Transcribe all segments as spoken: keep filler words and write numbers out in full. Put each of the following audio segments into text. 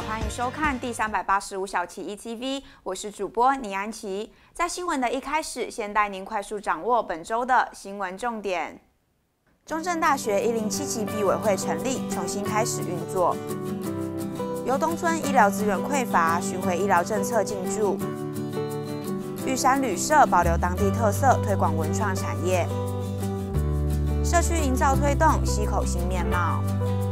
好，欢迎收看第三百八十五小期 E T V， 我是主播倪安琪。在新闻的一开始，先带您快速掌握本周的新闻重点。中正大学一零七级毕委会成立，重新开始运作。由东村医疗资源匮乏，巡回医疗政策进驻。玉山旅社保留当地特色，推广文创产业。社区营造推动溪口新面貌。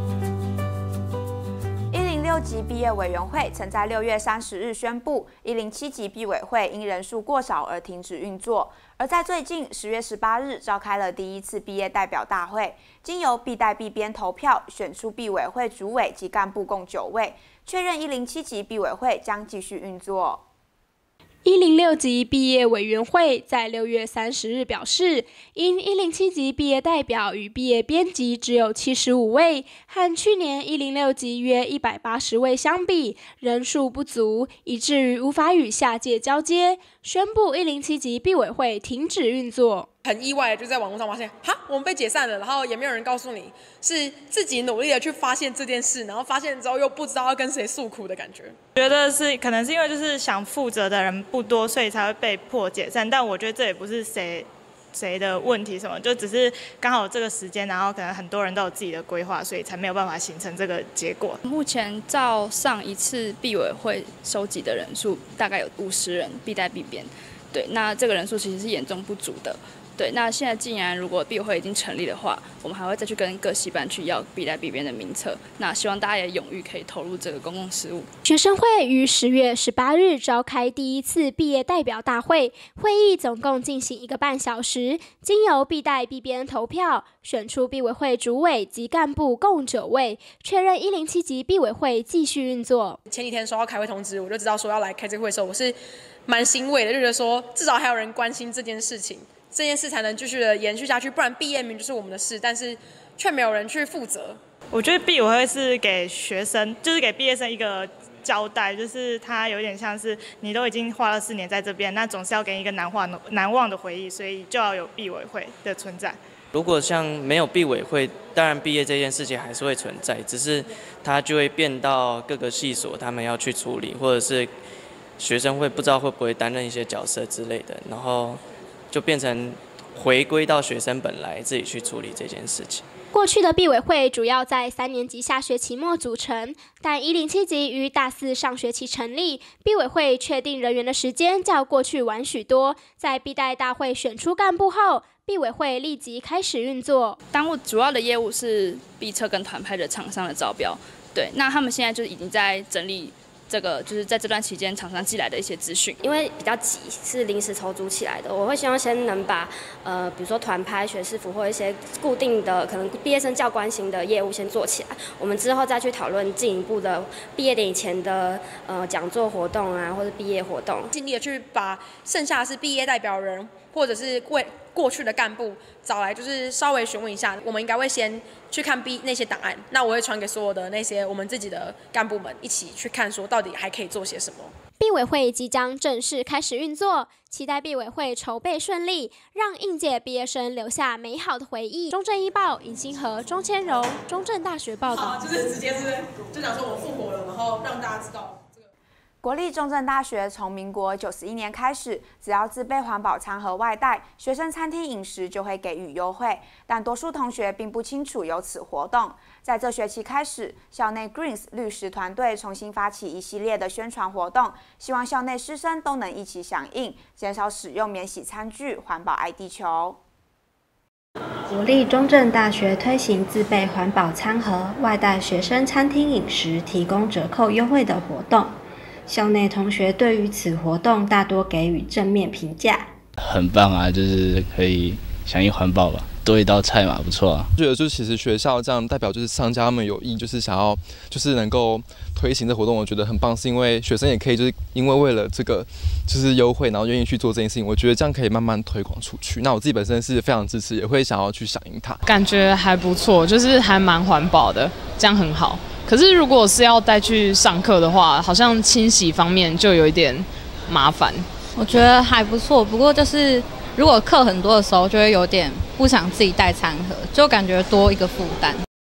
一零六级毕业委员会曾在六月三十日宣布，一零七级毕委会因人数过少而停止运作。而在最近十月十八日召开了第一次毕业代表大会，经由毕代毕编投票选出毕委会主委及干部共九位，确认一零七级毕委会将继续运作。 一零六级毕业委员会在六月三十日表示，因一零七级毕业代表与毕业编辑只有七十五位，和去年一零六级约一百八十位相比，人数不足，以至于无法与下届交接，宣布一零七级毕委会停止运作。 很意外的就在网络上发现，哈，我们被解散了，然后也没有人告诉你，是自己努力的去发现这件事，然后发现之后又不知道要跟谁诉苦的感觉。 觉得是可能是因为就是想负责的人不多，所以才会被迫解散。但我觉得这也不是谁谁的问题什么，就只是刚好这个时间，然后可能很多人都有自己的规划，所以才没有办法形成这个结果。 目前照上一次毕委会收集的人数，大概有五十人，毕代毕编。对，那这个人数其实是严重不足的。对，那现在既然如果毕委会已经成立的话，我们还会再去跟各系办去要毕代毕编的名册。那希望大家也勇于可以投入这个公共事务。 学生会于十月十八日召开第一次毕业代表大会，会议总共进行一个半小时，经由毕代毕编投票，选出毕委会主委及干部共九位，确认一零七级毕委会继续运作。 前几天收到开会通知，我就知道说要来开这个会的时候，我是蛮欣慰的，就觉得说至少还有人关心这件事情。这件事才能继续的延续下去，不然毕业明就是我们的事，但是却没有人去负责。 我觉得毕委会是给学生，就是给毕业生一个交代，就是他有点像是你都已经花了四年在这边，那总是要给你一个难忘的难忘的回忆，所以就要有毕委会的存在。 如果像没有毕委会，当然毕业这件事情还是会存在，只是它就会变到各个系所他们要去处理，或者是学生会不知道会不会担任一些角色之类的，然后就变成回归到学生本来自己去处理这件事情。 过去的毕委会主要在三年级下学期末组成，但一零七级于大四上学期成立，毕委会确定人员的时间较过去晚许多。在毕代大会选出干部后，毕委会立即开始运作。 当务主要的业务是毕车跟团拍的厂商的招标，对，那他们现在就已经在整理。这个就是在这段期间厂商寄来的一些资讯， 因为比较急，是临时筹组起来的。我会希望先能把呃，比如说团拍、学士服或一些固定的可能毕业生较关心的业务先做起来，我们之后再去讨论进一步的毕业典以前的呃讲座活动啊，或者毕业活动， 尽力的去把剩下的是毕业代表人或者是为过去的干部找来，就是稍微询问一下，我们应该会先去看 B 那些档案，那我会传给所有的那些我们自己的干部们一起去看，说到底还可以做些什么。 毕委会即将正式开始运作，期待毕委会筹备顺利，让应届毕业生留下美好的回忆。中正一报尹新和、钟千荣，中正大学报道。 好，就是直接是就讲说我们复活了，然后让大家知道。 国立中正大学从民国九十一年开始，只要自备环保餐盒外带，学生餐厅饮食就会给予优惠。但多数同学并不清楚有此活动。在这学期开始，校内 Greens 绿食团队重新发起一系列的宣传活动，希望校内师生都能一起响应，减少使用免洗餐具，环保爱地球。 国立中正大学推行自备环保餐盒外带学生餐厅饮食提供折扣优惠的活动。校内同学对于此活动大多给予正面评价， 很棒啊，就是可以响应环保吧，多一道菜嘛，不错啊。 觉得就是其实学校这样代表就是商家他们有意，就是想要就是能够推行这活动，我觉得很棒，是因为学生也可以就是因为为了这个就是优惠，然后愿意去做这件事情，我觉得这样可以慢慢推广出去。那我自己本身是非常支持，也会想要去响应它。 感觉还不错，就是还蛮环保的，这样很好。可是如果是要带去上课的话，好像清洗方面就有一点麻烦。 我觉得还不错，不过就是如果课很多的时候，就会有点不想自己带餐盒，就感觉多一个负担。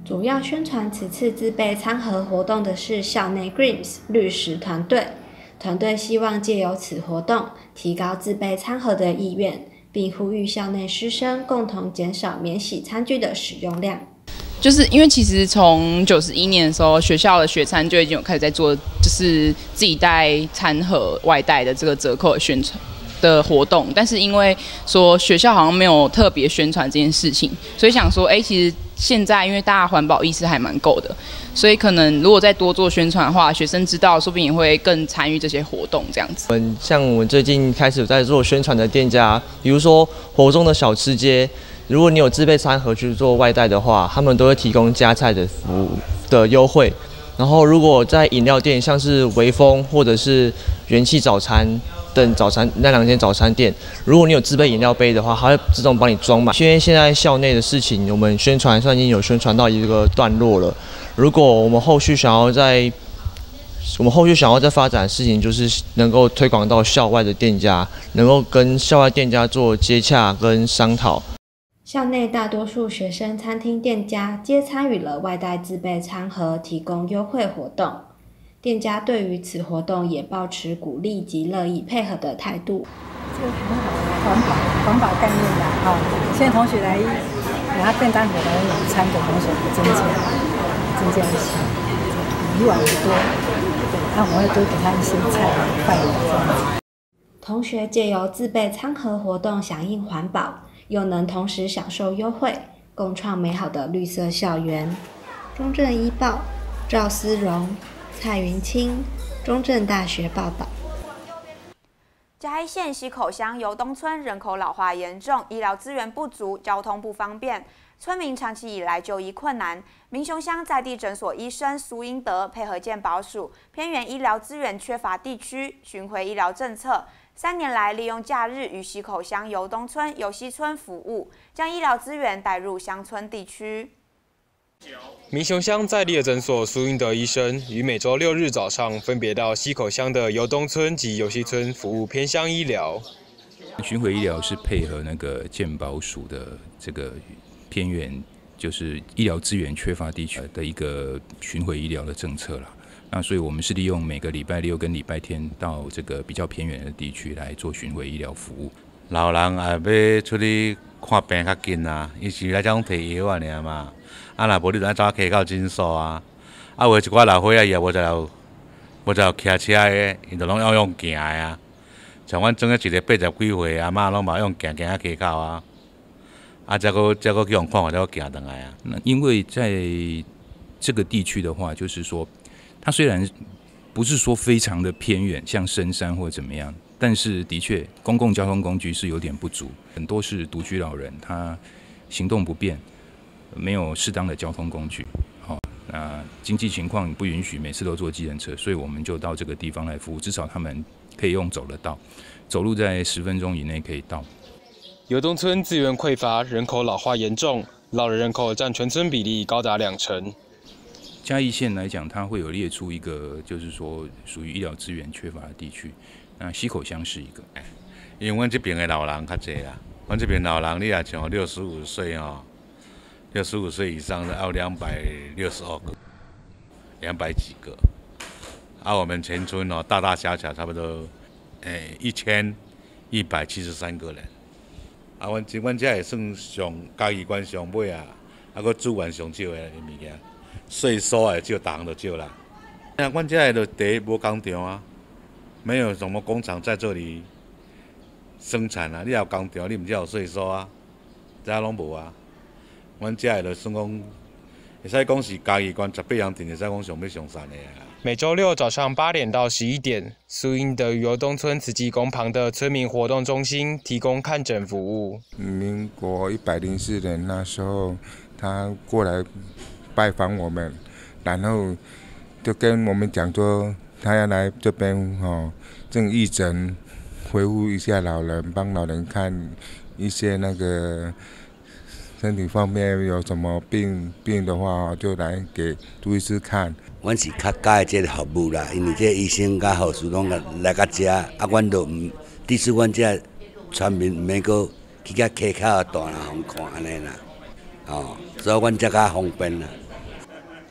主要宣传此次自备餐盒活动的是校内 Greens 绿食团队，团队希望借由此活动提高自备餐盒的意愿，并呼吁校内师生共同减少免洗餐具的使用量。 就是因为其实从九十一年的时候，学校的学餐就已经有开始在做，就是自己带餐盒外带的这个折扣的宣传的活动，但是因为说学校好像没有特别宣传这件事情，所以想说，哎，其实现在因为大家环保意识还蛮够的，所以可能如果再多做宣传的话，学生知道，说不定也会更参与这些活动这样子。 我们像我们最近开始在做宣传的店家，比如说活中的小吃街，如果你有自备餐盒去做外带的话，他们都会提供加菜的服务的优惠。然后如果在饮料店，像是微风或者是元气早餐等早餐那两间早餐店，如果你有自备饮料杯的话，它会自动帮你装满。因为现在校内的事情，我们宣传算已经有宣传到一个段落了。如果我们后续想要在我们后续想要再发展的事情，就是能够推广到校外的店家，能够跟校外店家做接洽跟商讨。 校内大多数学生餐厅店家皆参与了外带自备餐盒提供优惠活动，店家对于此活动也抱持鼓励及乐意配合的态度。 这个很好啊，环保环保概念的哦。现在同学来拿便当盒来午餐的同学增加增加一些，比以往的多。对，那我会多给他一些菜饭这样子。 同学借由自备餐盒活动响应环保，又能同时享受优惠，共创美好的绿色校园。中正一报，赵思荣、蔡云清，中正大学报道。 嘉义县溪口乡油东村人口老化严重，医疗资源不足，交通不方便，村民长期以来就医困难。民雄乡在地诊所医生苏英德配合健保署偏远医疗资源缺乏地区巡回医疗政策，三年来利用假日于溪口乡油东村、油溪村服务，将医疗资源带入乡村地区。 民雄乡在地的诊所苏英德医生于每周六日早上分别到溪口乡的油东村及油溪村服务偏乡医疗。 巡回医疗是配合那个健保署的这个偏远，就是医疗资源缺乏地区的一个巡回医疗的政策啦。那所以我们是利用每个礼拜六跟礼拜天到这个比较偏远的地区来做巡回医疗服务。 老人也要出去看病较近啊，伊是来种摕药啊尔嘛。啊，若无你就爱走骑到诊所啊。啊，有一寡老岁仔伊也无在有，无在有骑车的，伊就拢要用行的啊。像阮种个一个八十几岁阿嬷，拢嘛用行行啊骑到啊。啊，再个再个去用看法，再个行转来啊。 那因为在这个地区的话，就是说，它虽然不是说非常的偏远，像深山或怎么样，但是的确公共交通工具是有点不足，很多是独居老人，他行动不便。没有适当的交通工具，好、哦，那经济情况不允许每次都坐计程车，所以我们就到这个地方来服务，至少他们可以用走得到，走路在十分钟以内可以到。 油东村资源匮乏，人口老化严重，老人人口占全村比例高达两成。 嘉义县来讲，它会有列出一个，就是说属于医疗资源缺乏的地区，那溪口乡是一个。 因为阮这边的老人较侪啦，阮这边老人你也像六十五岁哦。六十五岁以上的要两百六十二个，两百几个。啊，我们全村哦，大大小小差不多，诶，一千一百七十三个人。啊，阮这阮这也算上嘉义县上尾啊，啊，搁资源上少的物件，税收也少，大项就少啦。啊，阮这就第一无工厂啊，没有什么工厂在这里生产啊。你有工厂，你唔才有税收啊，这拢无啊。阮遮个就算讲，会使讲是嘉义县十八乡镇，会使讲上尾上善的啊。 每周六早上八点到十一点，苏英德油东村慈济宫旁的村民活动中心提供看诊服务。 民国一百零四年那时候，他过来拜访我们，然后就跟我们讲说，他要来这边哦，正义诊，回复一下老人，帮老人看一些那个。身体方面有什么病病的话，就来给朱医师看。 阮是较喜欢这个服务啦，因为这医生甲护士拢来到遮，啊，阮就唔，第四阮这村民唔免搁去甲溪口大人互看安尼啦，哦，所以阮遮较方便啦。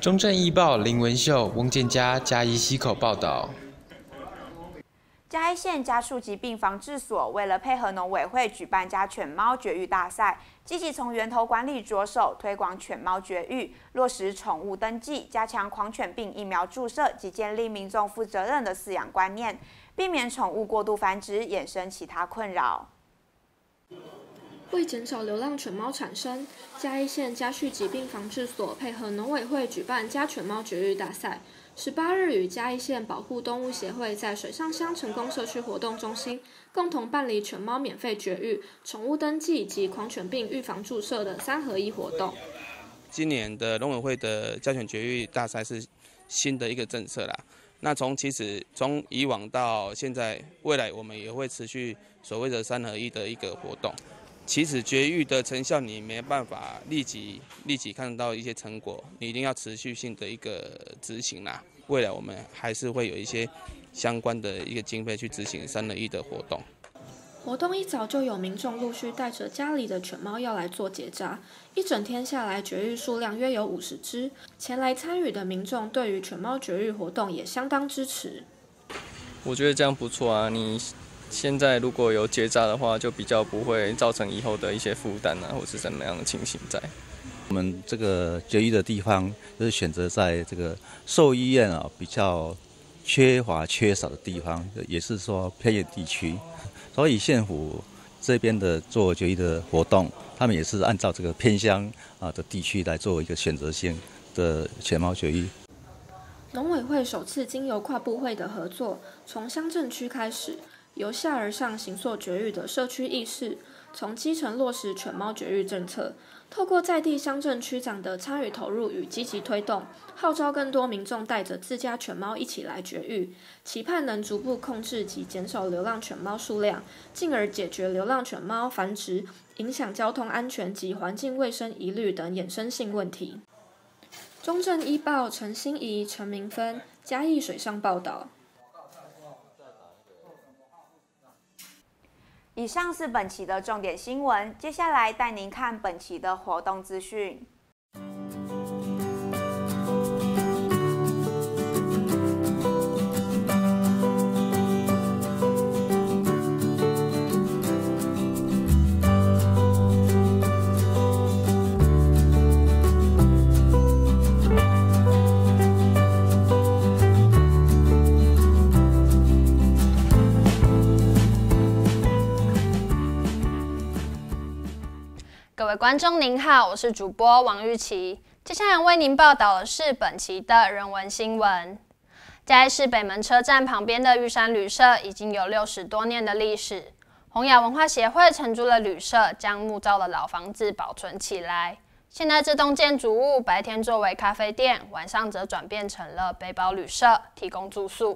中正易报林文秀、翁建嘉嘉义溪口报道。 嘉义县家畜疾病防治所为了配合农委会举办家犬猫绝育大赛，积极从源头管理着手，推广犬猫绝育，落实宠物登记，加强狂犬病疫苗注射及建立民众负责任的饲养观念，避免宠物过度繁殖，衍生其他困扰。 为减少流浪犬猫产生，嘉义县家畜疾病防治所配合农委会举办家犬猫绝育大赛。十八日与嘉义县保护动物协会在水上乡成功社区活动中心共同办理犬猫免费绝育、宠物登记及狂犬病预防注射的三合一活动。 今年的农委会的家犬绝育大赛是新的一个政策啦。那从其实从以往到现在，未来我们也会持续所谓的三合一的一个活动。其实绝育的成效你没办法立即立即看到一些成果，你一定要持续性的一个执行啦。未来我们还是会有一些相关的一个经费去执行三合一的活动。 活动一早就有民众陆续带着家里的犬猫要来做结扎，一整天下来绝育数量约有五十只。前来参与的民众对于犬猫绝育活动也相当支持。 我觉得这样不错啊，你现在如果有结扎的话，就比较不会造成以后的一些负担啊，或是怎么样的情形在。 我们这个绝育的地方就是选择在这个兽医院啊比较缺乏缺少的地方，也是说偏远地区，所以县府这边的做绝育的活动，他们也是按照这个偏乡啊的地区来做一个选择性的犬猫绝育。 农委会首次经由跨部会的合作，从乡镇区开始，由下而上形塑绝育的社区意识，从基层落实犬猫绝育政策，透过在地乡镇区长的参与投入与积极推动，号召更多民众带着自家犬猫一起来绝育，期盼能逐步控制及减少流浪犬猫数量，进而解决流浪犬猫繁殖、影响交通安全及环境卫生疑虑等衍生性问题。中正一报陈欣怡、陈明芬嘉义水上报道。 以上是本期的重点新闻，接下来带您看本期的活动资讯。 各位观众您好，我是主播王玉琪。接下来为您报道的是本期的人文新闻。嘉义市北门车站旁边的玉山旅社已经有六十多年的历史。洪雅文化协会承租了旅社，将木造的老房子保存起来。现在这栋建筑物白天作为咖啡店，晚上则转变成了背包旅社，提供住宿。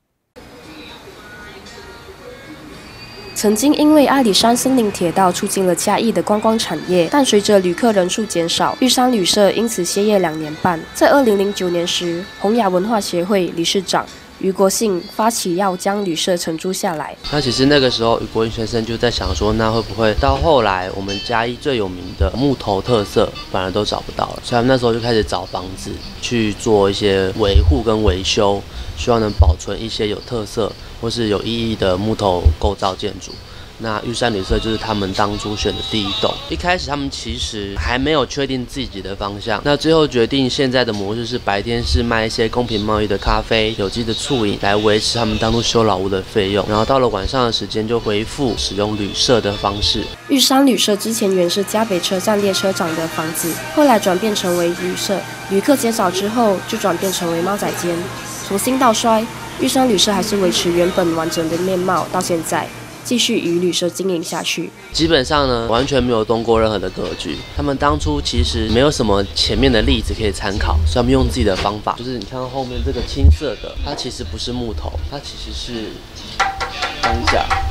曾经因为阿里山森林铁道促进了嘉义的观光产业，但随着旅客人数减少，玉山旅社因此歇业两年半。在二零零九年时，洪雅文化协会理事长余国信发起要将旅社承租下来。 那其实那个时候，余国信先生就在想说，那会不会到后来我们嘉义最有名的木头特色反而都找不到了？所以他们那时候就开始找房子去做一些维护跟维修，希望能保存一些有特色或是有意义的木头构造建筑。那玉山旅社就是他们当初选的第一栋。一开始他们其实还没有确定自己的方向，那最后决定现在的模式是白天是卖一些公平贸易的咖啡、有机的醋饮来维持他们当初修老屋的费用，然后到了晚上的时间就恢复使用旅社的方式。 玉山旅社之前原是嘉北车站列车长的房子，后来转变成为旅社，旅客减少之后就转变成为猫仔间。从兴到衰，玉山旅社还是维持原本完整的面貌，到现在继续与旅社经营下去。 基本上呢，完全没有动过任何的格局。他们当初其实没有什么前面的例子可以参考，所以他们用自己的方法，就是你看到后面这个青色的，它其实不是木头，它其实是钢架。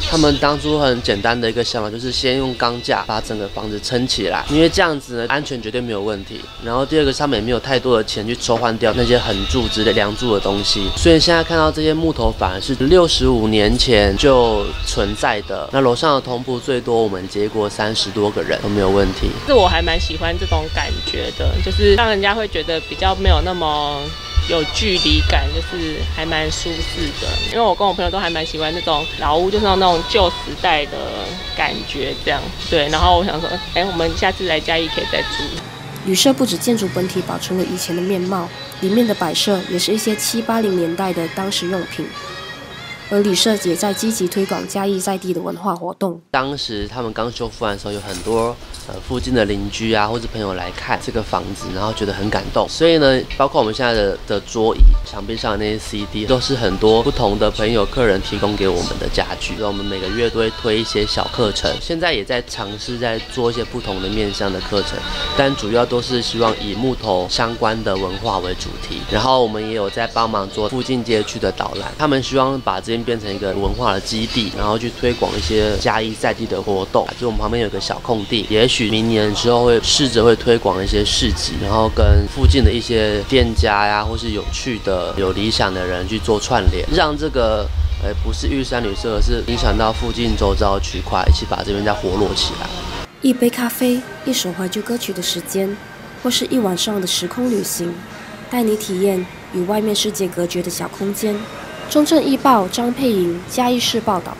他们当初很简单的一个想法就是先用钢架把整个房子撑起来，因为这样子呢安全绝对没有问题。然后第二个，他们也没有太多的钱去抽换掉那些横柱之类梁柱的东西，所以现在看到这些木头反而是六十五年前就存在的。那楼上的通铺最多我们接过三十多个人都没有问题。 是我还蛮喜欢这种感觉的，就是让人家会觉得比较没有那么有距离感，就是还蛮舒适的。因为我跟我朋友都还蛮喜欢那种老屋，就是那种旧时代的感觉，这样对。然后我想说，哎，我们下次来嘉义可以再住。 旅社不止建筑本体保存了以前的面貌，里面的摆设也是一些七八零年代的当时用品。而旅社也在积极推广嘉义在地的文化活动。 当时他们刚修复完的时候，有很多呃附近的邻居啊或者朋友来看这个房子，然后觉得很感动。所以呢，包括我们现在的的桌椅、墙壁上的那些 C D， 都是很多不同的朋友、客人提供给我们的家具。我们每个月都会推一些小课程，现在也在尝试在做一些不同的面向的课程，但主要都是希望以木头相关的文化为主题。然后我们也有在帮忙做附近街区的导览，他们希望把这变成一个文化的基地，然后去推广一些嘉义在地的活动。就我们旁边有个小空地，也许明年之后会试着会推广一些市集，然后跟附近的一些店家呀，或是有趣的、有理想的人去做串联，让这个呃不是玉山旅社，而是影响到附近周遭区块，一起把这边再活络起来。 一杯咖啡，一首怀旧歌曲的时间，或是一晚上的时空旅行，带你体验与外面世界隔绝的小空间。中正易报张佩莹嘉义市报道。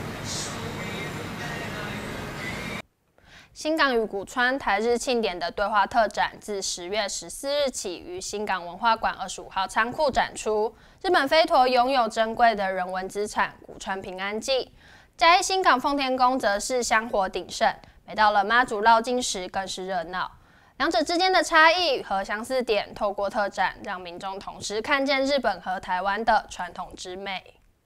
新港与古川台日庆典的对话特展自十月十四日起于新港文化馆二十五号仓库展出。日本飞陀拥有珍贵的人文资产古川平安祭，嘉义新港奉天宫则是香火鼎盛，每到了妈祖绕境时更是热闹。两者之间的差异和相似点，透过特展让民众同时看见日本和台湾的传统之美。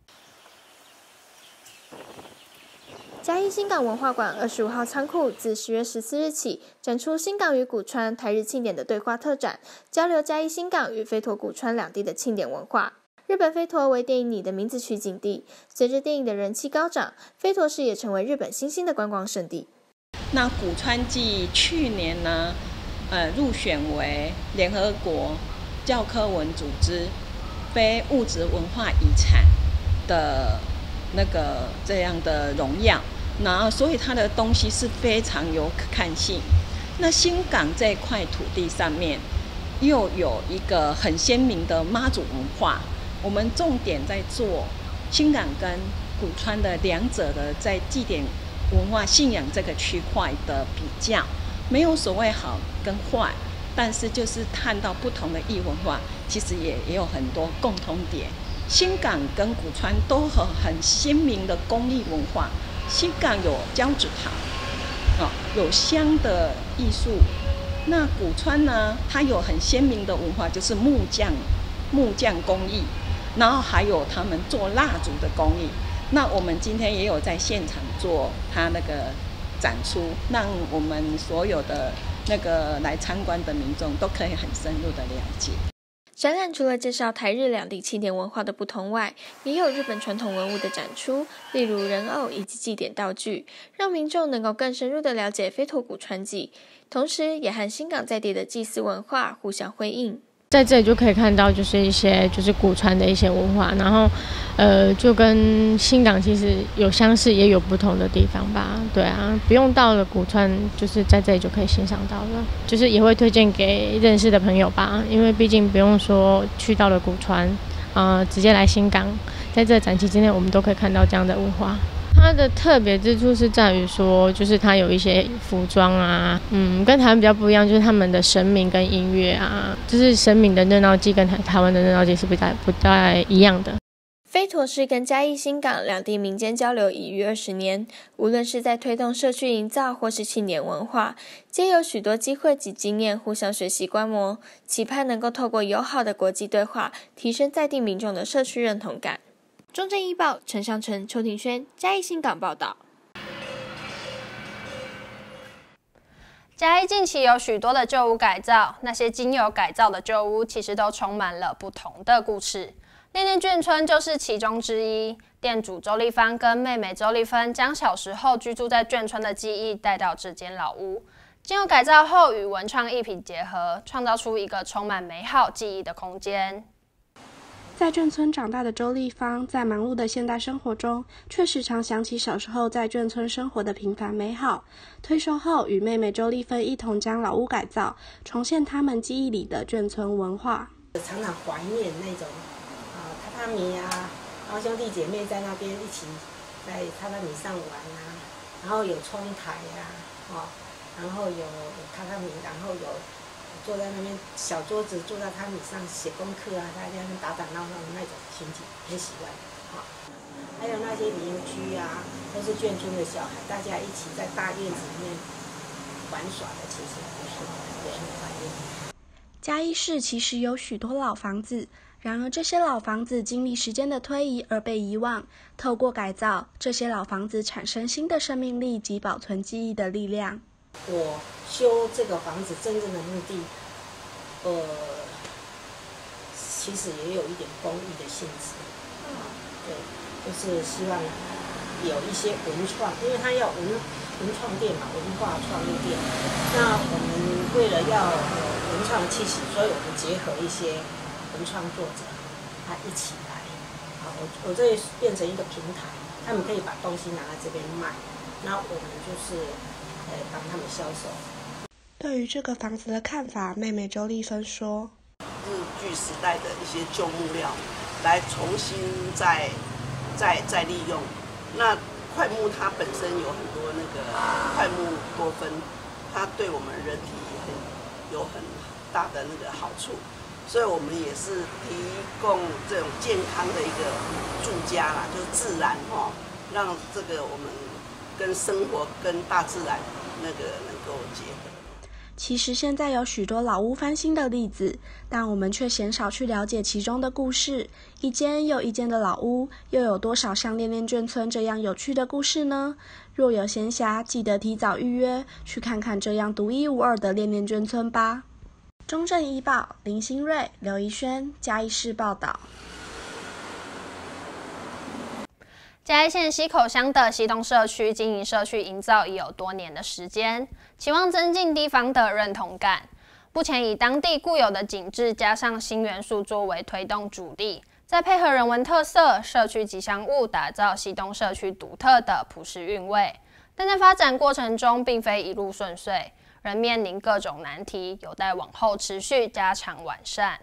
嘉义新港文化馆二十五号仓库自十月十四日起展出新港与古川台日庆典的对话特展，交流嘉义新港与飞陀古川两地的庆典文化。日本飞陀为电影《你的名字》取景地，随着电影的人气高涨，飞陀市也成为日本新兴的观光胜地。 那古川祭去年呢？呃，入选为联合国教科文组织非物质文化遗产的那个这样的荣耀，然后所以它的东西是非常有可看性。那新港这块土地上面又有一个很鲜明的妈祖文化，我们重点在做新港跟古川的两者的在祭典文化信仰这个区块的比较。没有所谓好跟坏，但是就是看到不同的异文化，其实也也有很多共同点。新港跟古川都有很鲜明的工艺文化，新港有胶纸糖，哦，有香的艺术。那古川呢，它有很鲜明的文化，就是木匠木匠工艺，然后还有他们做蜡烛的工艺。那我们今天也有在现场做它那个展出，让我们所有的那个来参观的民众都可以很深入的了解。 展览除了介绍台日两地庆典文化的不同外，也有日本传统文物的展出，例如人偶以及祭典道具，让民众能够更深入的了解飞陀古川祭，同时也和新港在地的祭祀文化互相辉映。 在这里就可以看到，就是一些就是古川的一些文化，然后，呃，就跟新港其实有相似，也有不同的地方吧。对啊，不用到了古川，就是在这里就可以欣赏到了。就是也会推荐给认识的朋友吧，因为毕竟不用说去到了古川，啊、呃，直接来新港，在这个展期之内，我们都可以看到这样的文化。它的特别之处是在于说，就是它有一些服装啊，嗯，跟台湾比较不一样，就是他们的神明跟音乐啊，就是神明的热闹祭跟台台湾的热闹祭是不太不太一样的。 飞陀市跟嘉义新港两地民间交流已逾二十年，无论是在推动社区营造或是庆典文化，皆有许多机会及经验互相学习观摩，期盼能够透过友好的国际对话，提升在地民众的社区认同感。中正易报陈尚成、邱庭轩嘉义新港报道。 嘉义近期有许多的旧屋改造，那些经由改造的旧屋其实都充满了不同的故事。 恋恋眷村就是其中之一。店主周丽芳跟妹妹周丽芬将小时候居住在眷村的记忆带到这间老屋，经由改造后与文创艺品结合，创造出一个充满美好记忆的空间。 在眷村长大的周丽芳，在忙碌的现代生活中，却时常想起小时候在眷村生活的平凡美好。退休后，与妹妹周丽芬一同将老屋改造，重现他们记忆里的眷村文化。 常常怀念那种啊榻榻米啊，然后兄弟姐妹在那边一起在榻榻米上玩啊，然后有窗台呀、啊，哦，然后有榻榻米，然后有。坐在那边小桌子，坐在榻米上写功课啊，大家打打闹闹的那种情景，很喜欢。啊，还有那些邻居啊，都是眷村的小孩，大家一起在大院子里面玩耍的，其实不是也很怀念。 嘉义市其实有许多老房子，然而这些老房子经历时间的推移而被遗忘。透过改造，这些老房子产生新的生命力及保存记忆的力量。 我修这个房子真正的目的，呃，其实也有一点公益的性质，啊，对，就是希望有一些文创，因为它要文文创店嘛，文化创意店。那我们为了要有文创气息，所以我们结合一些文创作者，他一起来，啊，我我这里变成一个平台，他们可以把东西拿来这边卖，那我们就是。呃，帮他们销售。 对于这个房子的看法，妹妹周丽芬说：“ 日据时代的一些旧木料，来重新再再再利用。那块木它本身有很多那个块木多酚，它对我们人体很有很大的那个好处，所以我们也是提供这种健康的一个住家啦，就是自然哈、哦，让这个我们。”跟生活、跟大自然那个能够结合。 其实现在有许多老屋翻新的例子，但我们却鲜少去了解其中的故事。一间又一间的老屋，又有多少像恋恋眷村这样有趣的故事呢？若有闲暇，记得提早预约，去看看这样独一无二的恋恋眷村吧。中正一报林新瑞、刘怡轩，嘉义市报道。 嘉义县溪口乡的溪东社区经营社区营造已有多年的时间，期望增进地方的认同感。目前以当地固有的景致加上新元素作为推动主力，再配合人文特色、社区吉祥物，打造溪东社区独特的朴实韵味。但在发展过程中，并非一路顺遂，仍面临各种难题，有待往后持续加强完善。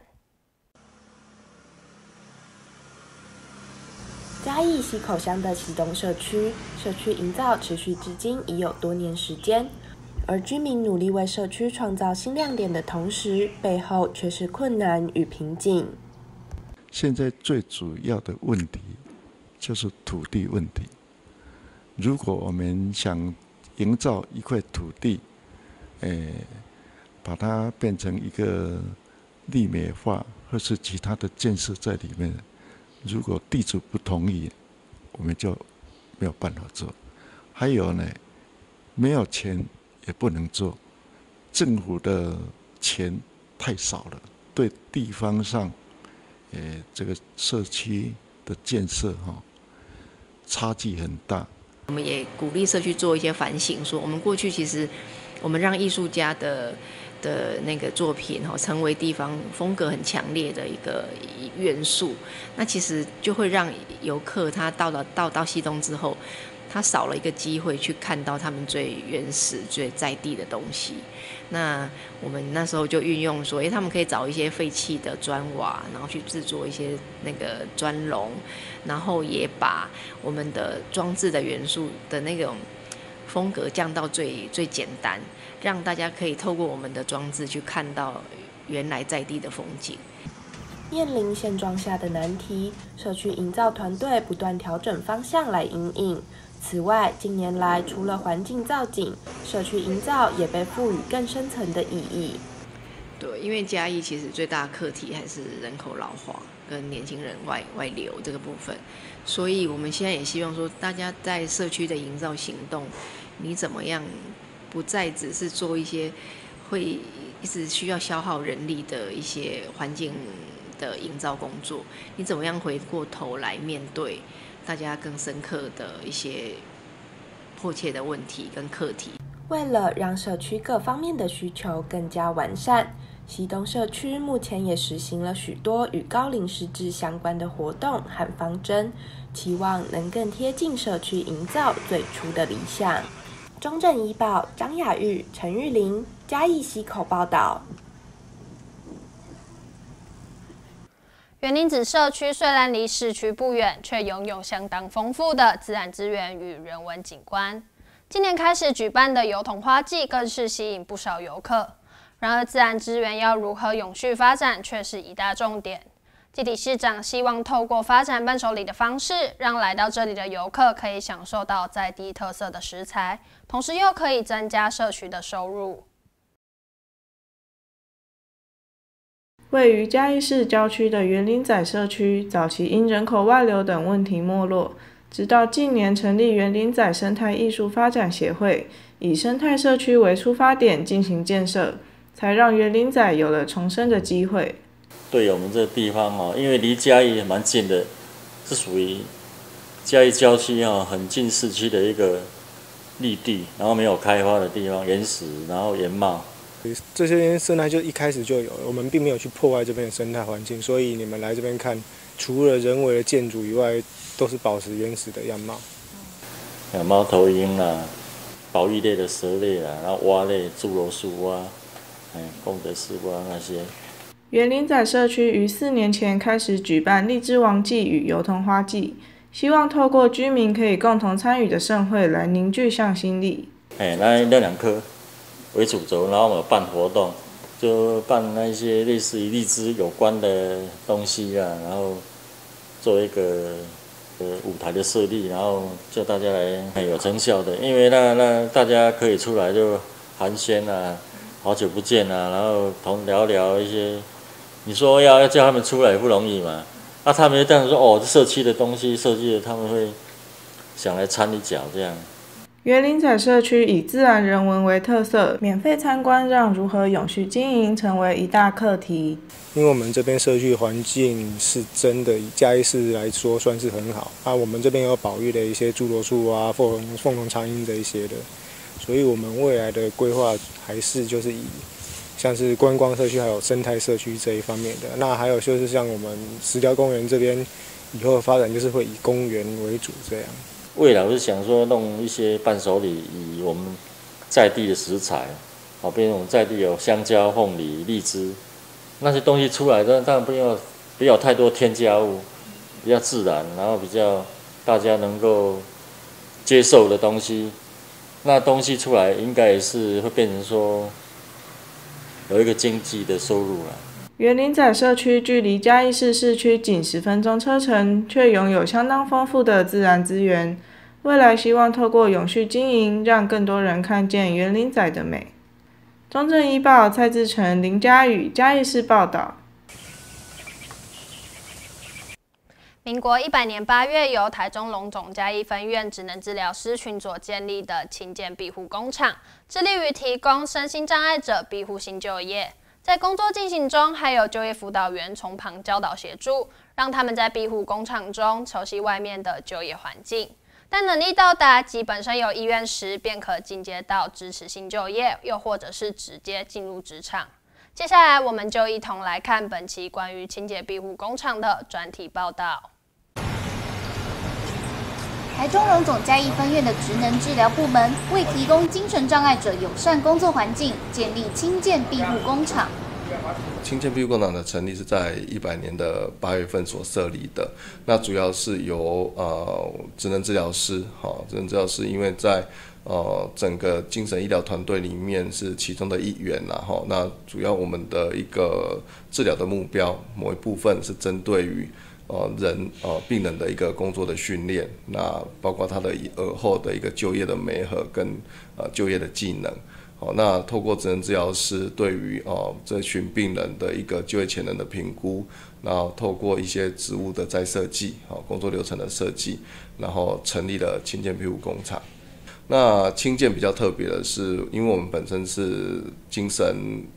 嘉义溪口乡的溪东社区，社区营造持续至今已有多年时间，而居民努力为社区创造新亮点的同时，背后却是困难与瓶颈。 现在最主要的问题就是土地问题。如果我们想营造一块土地，诶，把它变成一个绿美化或是其他的建设在里面。如果地主不同意，我们就没有办法做。还有呢，没有钱也不能做，政府的钱太少了，对地方上，呃，这个社区的建设哈、哦，差距很大。 我们也鼓励社区做一些反省，说我们过去其实，我们让艺术家的。的那个作品哈，成为地方风格很强烈的一个元素，那其实就会让游客他到了到到溪东之后，他少了一个机会去看到他们最原始、最在地的东西。那我们那时候就运用说，哎，他们可以找一些废弃的砖瓦，然后去制作一些那个砖笼，然后也把我们的装置的元素的那种风格降到最最简单。让大家可以透过我们的装置去看到原来在地的风景。 面临现状下的难题，社区营造团队不断调整方向来因应。此外，近年来除了环境造景，社区营造也被赋予更深层的意义。 对，因为嘉义其实最大的课题还是人口老化跟年轻人外外流这个部分，所以我们现在也希望说，大家在社区的营造行动，你怎么样？不再只是做一些会一直需要消耗人力的一些环境的营造工作，你怎么样回过头来面对大家更深刻的一些迫切的问题跟课题？ 为了让社区各方面的需求更加完善，西东社区目前也实行了许多与高龄失智相关的活动和方针，期望能更贴近社区营造最初的理想。中正医报张雅玉、陈玉玲，嘉义溪口报道。 员林子社区虽然离市区不远，却拥有相当丰富的自然资源与人文景观。今年开始举办的油桐花季更是吸引不少游客。然而，自然资源要如何永续发展，却是一大重点。基体市长希望透过发展伴手礼的方式，让来到这里的游客可以享受到在地特色的食材，同时又可以增加社区的收入。 位于嘉义市郊区的员林仔社区，早期因人口外流等问题没落，直到近年成立员林仔生态艺术发展协会，以生态社区为出发点进行建设，才让员林仔有了重生的机会。 对我们这个地方哦，因为离嘉义蛮近的，是属于嘉义郊区哦，很近市区的一个绿地，然后没有开发的地方，原始，然后原貌。 这些生态就一开始就有了，我们并没有去破坏这边的生态环境，所以你们来这边看，除了人为的建筑以外，都是保持原始的样貌。 有猫头鹰啦，保育类的蛇类啦，然后蛙类，侏罗树蛙，哎，贡德斯蛙那些。 员林仔社区于四年前开始举办荔枝王季与油桐花季，希望透过居民可以共同参与的盛会来凝聚向心力。 哎，那那两棵为主轴，然后我们办活动，就办那些类似于荔枝有关的东西啊，然后做一个呃舞台的设立，然后叫大家来很有成效的，因为那那大家可以出来就寒暄啊，好久不见啊，然后同聊聊一些，你说要要叫他们出来也不容易嘛，啊，他们当然说哦，社区的东西设计的，他们会想来掺一脚这样。 员林仔社区以自然人文为特色，免费参观让如何永续经营成为一大课题。 因为我们这边社区环境是真的以嘉义市来说算是很好啊，我们这边有保育的一些侏罗树啊、凤凰凤凰苍鹰这一些的，所以我们未来的规划还是就是以像是观光社区还有生态社区这一方面的。那还有就是像我们石雕公园这边以后的发展就是会以公园为主这样。 未来我是想说弄一些伴手礼，以我们在地的食材，好，比如我们在地有香蕉、凤梨、荔枝，那些东西出来，当然不要不要太多添加物，比较自然，然后比较大家能够接受的东西，那东西出来应该也是会变成说有一个经济的收入啦。 员林仔社区距离嘉义市市区仅十分钟车程，却拥有相当丰富的自然资源。未来希望透过永续经营，让更多人看见员林仔的美。中正一报蔡志成、林佳宇，嘉义市报道。 民国一百年八月，由台中荣总嘉义分院职能治疗师群所建立的轻健庇护工厂，致力于提供身心障碍者庇护新就业。在工作进行中，还有就业辅导员从旁教导协助，让他们在庇护工厂中熟悉外面的就业环境。但能力到达及本身有意愿时，便可进阶到支持新就业，又或者是直接进入职场。接下来，我们就一同来看本期关于清洁庇护工厂的专题报道。 台中荣总嘉义分院的职能治疗部门为提供精神障碍者友善工作环境，建立轻健庇护工厂。 轻健庇护工厂的成立是在一百年的八月份所设立的，那主要是由呃职能治疗师，好，职能治疗师因为在呃整个精神医疗团队里面是其中的一员啦，哈，那主要我们的一个治疗的目标，某一部分是针对于呃人呃病人的一个工作的训练，那包括他的而后的一个就业的媒合跟呃就业的技能。好，那透过职能治疗师对于哦这群病人的一个就业潜能的评估，然后透过一些职务的再设计，好工作流程的设计，然后成立了轻健庇护工厂。那轻健比较特别的是，因为我们本身是精神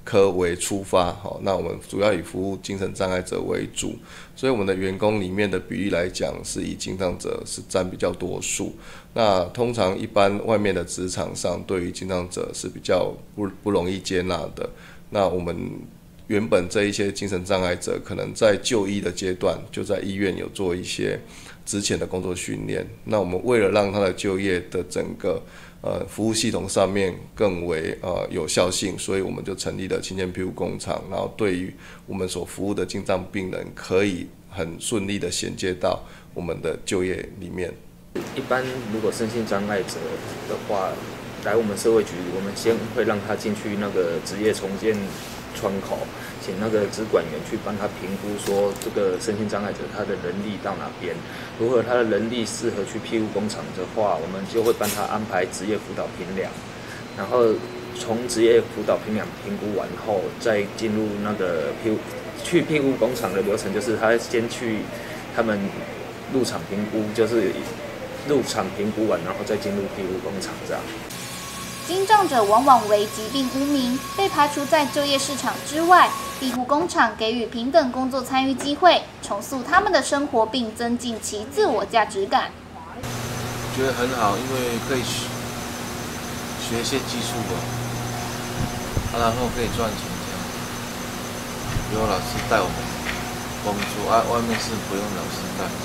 科为出发，好，那我们主要以服务精神障碍者为主，所以我们的员工里面的比例来讲，是以精障者是占比较多数。那通常一般外面的职场上，对于精障者是比较不不容易接纳的。那我们原本这一些精神障碍者，可能在就医的阶段，就在医院有做一些之前的工作训练。那我们为了让他的就业的整个呃，服务系统上面更为呃有效性，所以我们就成立了青年庇护工厂，然后对于我们所服务的精障病人，可以很顺利的衔接到我们的就业里面。 一般如果身心障碍者的话，来我们社会局，我们先会让他进去那个职业重建窗口，请那个职管员去帮他评估，说这个身心障碍者他的能力到哪边，如果他的能力适合去庇护工厂的话，我们就会帮他安排职业辅导评量，然后从职业辅导评量评估完后，再进入那个庇护去庇护工厂的流程，就是他先去他们入场评估，就是入场评估完，然后再进入庇护工厂这样。 精障者往往为疾病污名，被排除在就业市场之外。庇护工厂给予平等工作参与机会，重塑他们的生活，并增进其自我价值感。 觉得很好，因为可以学学一些技术吧，啊，然后可以赚钱这样。有老师带我们工作，啊，外面是不用老师带。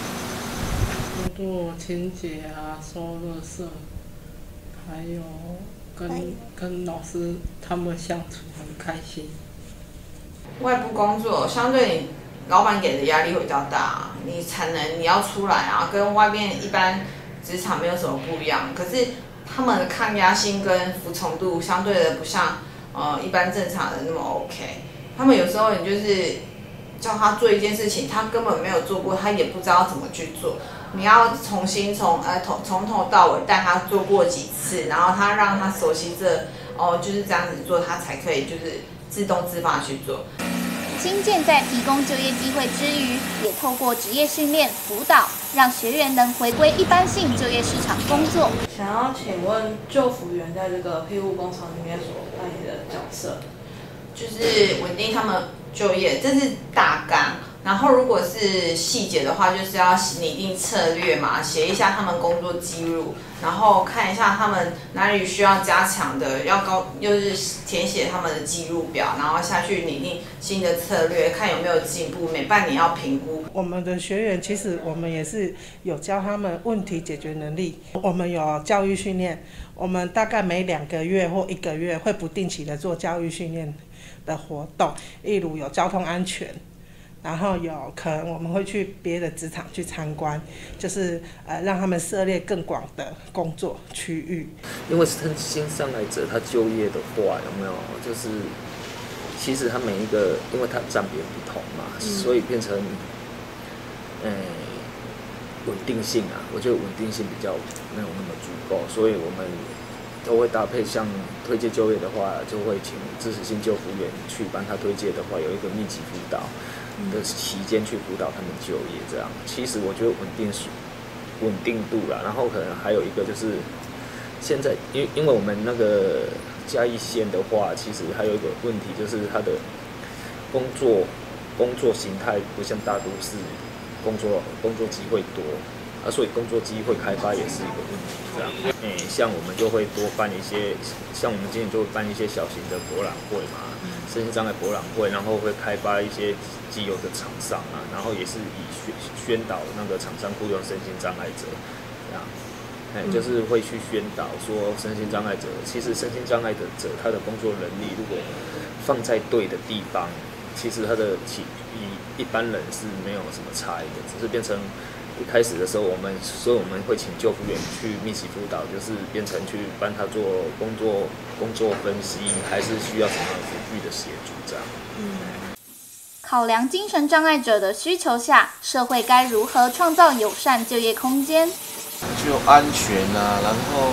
做清洁啊，收垃圾。还有跟跟老师他们相处很开心。 外部工作相对你老板给的压力会比较大，你产能你要出来啊，跟外面一般职场没有什么不一样。可是他们的抗压性跟服从度相对的不像呃一般正常人那么 OK。他们有时候你就是叫他做一件事情，他根本没有做过，他也不知道怎么去做。你要重新从呃从从头到尾带他做过几次，然后他让他熟悉这哦就是这样子做，他才可以就是自动自发去做。 新建在提供就业机会之余，也透过职业训练辅导，让学员能回归一般性就业市场工作。 想要请问就服员在这个庇护工厂里面所扮演的角色， 就是稳定他们就业，这是大纲。然后如果是细节的话，就是要拟定策略嘛，写一下他们工作记录，然后看一下他们哪里需要加强的，要高就是填写他们的记录表，然后下去拟定新的策略，看有没有进步。每半年要评估。 我们的学员其实我们也是有教他们问题解决能力，我们有教育训练，我们大概每两个月或一个月会不定期的做教育训练的活动，例如有交通安全。然后有可能我们会去别的职场去参观，就是呃让他们涉猎更广的工作区域。 因为身心障碍者他就业的话，有没有就是其实他每一个，因为他占别不同嘛，嗯、所以变成，呃，稳定性啊，我觉得稳定性比较没有那么足够，所以我们都会搭配像推介就业的话，就会请支持性就服员去帮他推介的话，有一个密集辅导的期间去辅导他们就业，这样其实我觉得稳定稳定度啦，然后可能还有一个就是现在因因为我们那个嘉义县的话，其实还有一个问题就是它的工作工作形态不像大都市工作工作机会多啊，所以工作机会开发也是一个问题。这样，诶、欸，像我们就会多办一些，像我们今年就会办一些小型的博览会嘛，身心障碍博览会，然后会开发一些既有的厂商啊，然后也是以宣宣导那个厂商雇佣身心障碍者，这样，哎、欸，就是会去宣导说身心障碍者，其实身心障碍者他的工作能力如果放在对的地方，其实他的起比一般人是没有什么差异的，只是变成。一开始的时候，我们所以我们会请救护员去密集辅导，就是变成去帮他做工作工作分析，还是需要什么辅具的协助这样。 嗯。考量精神障碍者的需求下，社会该如何创造友善就业空间？ 就安全啊，然后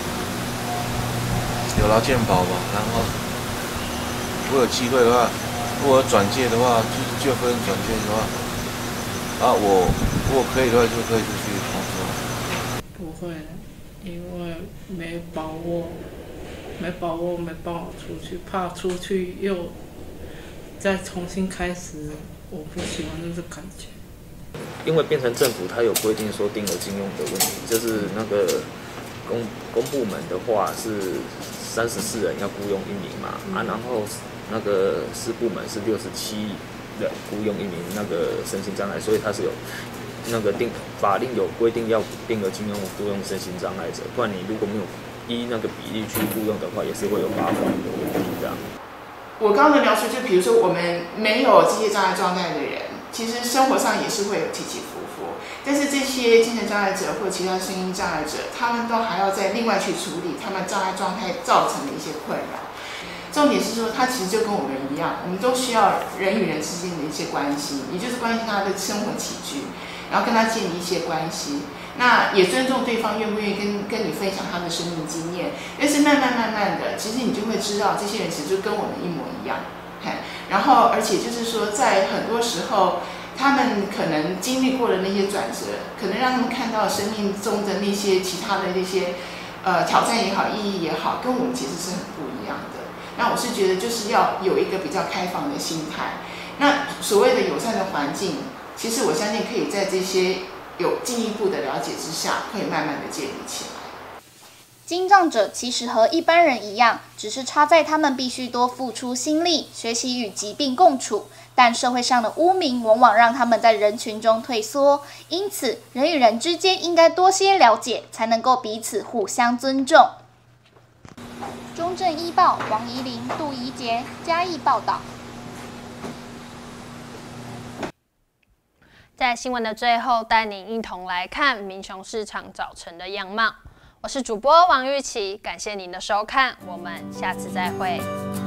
有劳健保吧，然后如果有机会的话，如果有转介的话，就就分转介的话。啊，我如果可以的话，就可以出去工作。 不会，因为没把握没把握，没办法出去，怕出去又再重新开始，我不喜欢这个感觉。 因为变成政府，它有规定说定额禁用的问题，就是那个公公部门的话是三十四人要雇佣一名嘛，嗯、啊，然后那个私部门是六十七人雇佣一名那个身心障碍，所以它是有那个定法令有规定要定额禁用雇佣身心障碍者，不然你如果没有依那个比例去雇佣的话，也是会有罚款的问题这样。 我刚刚的描述，就比如说我们没有这些障碍状态的人。其实生活上也是会有起起伏伏，但是这些精神障碍者或其他声音障碍者，他们都还要再另外去处理他们障碍状态造成的一些困扰。重点是说，他其实就跟我们一样，我们都需要人与人之间的一些关系，也就是关心他的生活起居，然后跟他建立一些关系。那也尊重对方愿不愿意跟跟你分享他的生命经验，但是慢慢慢慢的，其实你就会知道，这些人其实就跟我们一模一样。然后，而且就是说，在很多时候，他们可能经历过的那些转折，可能让他们看到生命中的那些其他的那些，呃，挑战也好，意义也好，跟我们其实是很不一样的。那我是觉得，就是要有一个比较开放的心态。那所谓的友善的环境，其实我相信可以在这些有进一步的了解之下，可以慢慢的建立起来。 精障者其实和一般人一样，只是差在他们必须多付出心力，学习与疾病共处。但社会上的污名往往让他们在人群中退缩，因此人与人之间应该多些了解，才能够彼此互相尊重。中正一报王怡玲、杜怡杰嘉义报道。 在新闻的最后，带您一同来看民雄市场早晨的样貌。我是主播王玉琪，感谢您的收看，我们下次再会。